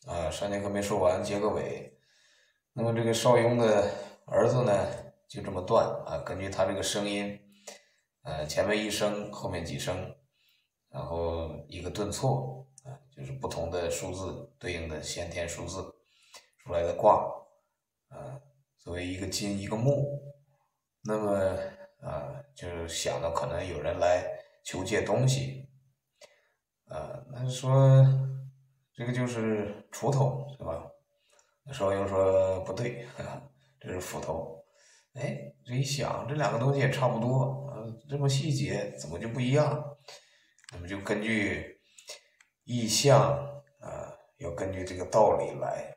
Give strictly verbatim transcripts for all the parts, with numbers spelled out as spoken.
啊，上节课没说完，结个尾。那么这个邵雍的儿子呢，就这么断啊，根据他这个声音，呃，前面一声，后面几声，然后一个顿挫啊，就是不同的数字对应的先天数字出来的卦啊，作为一个金一个木，那么啊，就是想到可能有人来求借东西啊，那说这个就是锄头是吧？邵雍说不对，这是斧头。哎，这一想，这两个东西也差不多，呃，这么细节怎么就不一样？那么就根据意象啊，要根据这个道理来。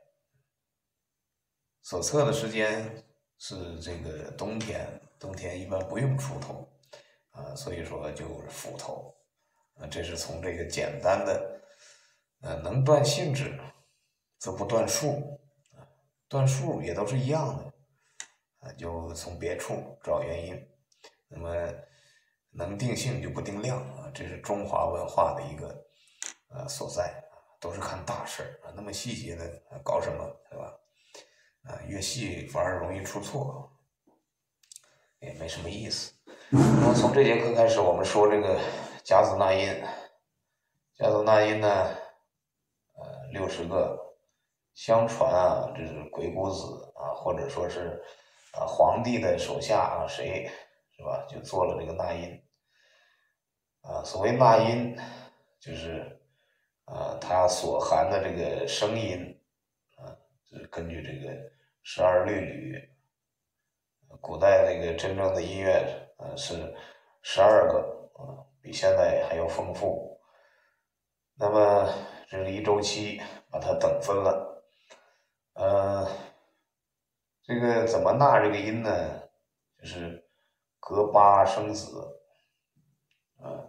所测的时间是这个冬天，冬天一般不用锄头啊，所以说就是斧头。啊，这是从这个简单的，呃，能断性质，则不断数，断数也都是一样的。啊，就从别处找原因。那么能定性就不定量啊，这是中华文化的一个呃所在，都是看大事啊，那么细节的搞什么，是吧？啊，越细反而容易出错，也没什么意思。那么从这节课开始，我们说这个甲子纳音，甲子纳音呢，呃，六十个。相传啊，这是鬼谷子啊，或者说是啊皇帝的手下啊，谁是吧？就做了这个纳音啊。所谓纳音，就是啊，它所含的这个声音啊，就是根据这个十二律吕，古代这个真正的音乐啊是十二个啊，比现在还要丰富。那么这是一周期，把它等分了。呃，这个怎么纳这个音呢？就是隔八生子，啊，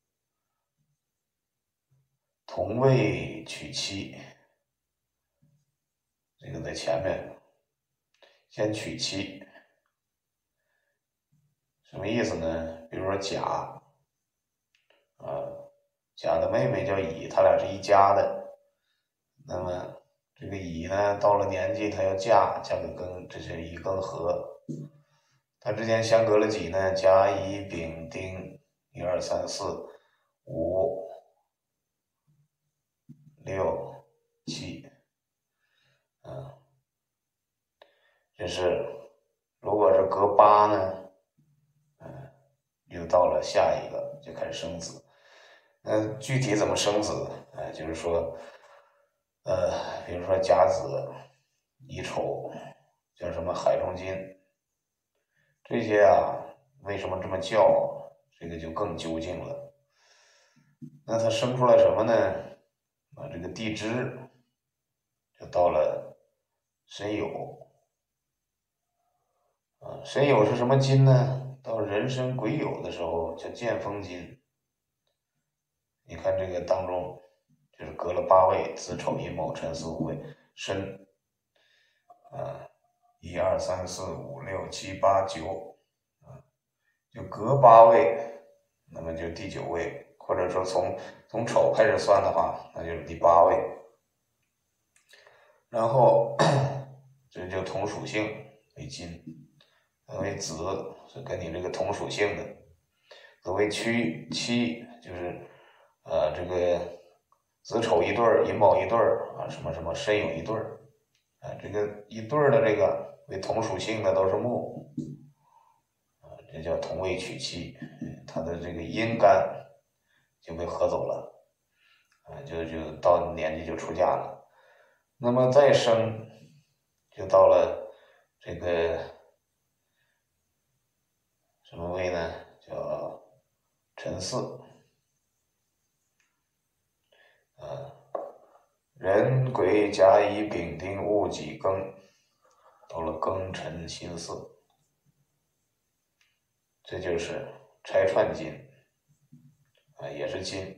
同位娶妻。这个在前面先娶妻，什么意思呢？比如说甲，啊，甲的妹妹叫乙，他俩是一家的。那么这个乙呢，到了年纪，她要嫁，嫁给庚，这是乙庚合。它之间相隔了几呢？甲乙丙丁，一二三四五六七，嗯，这是如果是隔八呢，嗯，又到了下一个就开始生子。那具体怎么生子？哎，就是说，呃，比如说甲子、乙丑，叫什么海中金，这些啊，为什么这么叫？这个就更究竟了。那它生出来什么呢？啊，这个地支就到了申酉。啊，申酉是什么金呢？到壬申癸酉的时候叫建丰金。你看这个当中，就是隔了八位，子丑寅卯辰巳午未申，啊，一二三四五六七八九，啊，就隔八位，那么就第九位，或者说从从丑开始算的话，那就是第八位。然后这就同属性为金，为子是跟你这个同属性的。所谓屈妻就是呃这个子丑一对儿，寅卯一对儿啊，什么什么申酉一对儿，啊，这个一对儿的这个为同属性的都是木，啊，这叫同位娶妻，它的这个阴干就被合走了，啊，就就到年纪就出嫁了。那么再生就到了这个什么位呢？叫辰巳。啊，壬癸甲乙丙丁戊己庚，到了庚辰辛巳，这就是拆穿金，啊，也是金。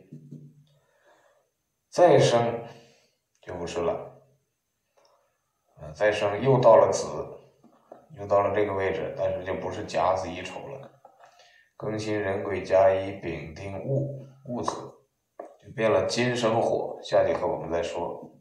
再生就不是了，啊，再生又到了子，又到了这个位置，但是就不是甲子乙丑了，庚辛壬癸甲乙丙丁戊，戊子就变了金生火。下节课我们再说。